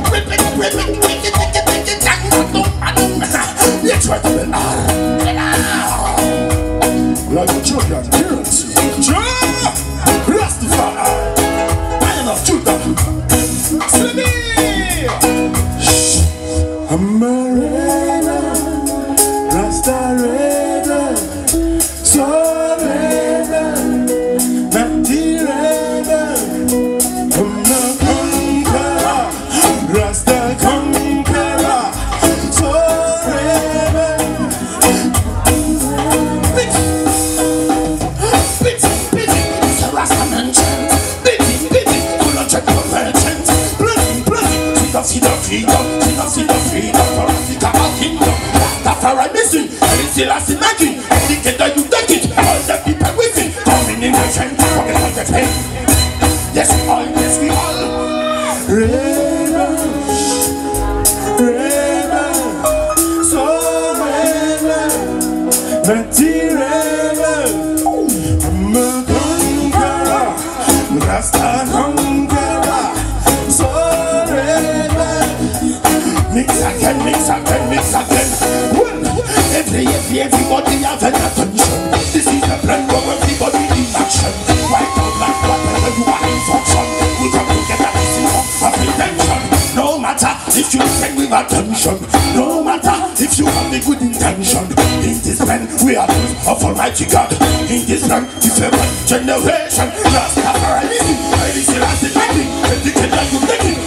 You try to be like the children, parents, Rastafari, I love Judah, Slimmy, I'm a raider, Rasta raider, so raider, Natty raider, I'm a conqueror, Rasta conqueror, so raider. See the freedom for Africa, our kingdom. That's how I'm missing. And it's still as imagine. Indicator you take it. All the people with it. Coming in the trend. Forget all the pain. Yes, we all. Yes, we all. Rebel. Rebel. So rebel. Natty rebel. I'm a conqueror. Rasta conqueror. So mix again, mix again, mix again. Well, everybody have an attention. This is the plan for everybody in action. White out like whatever you are in function. We come together, this is of intention. No matter if you spend with attention. No matter if you have a good intention. In this plan, we are those of Almighty God. In this plan, different generation. Rastafari, I listen as the baby. Educate like you take it.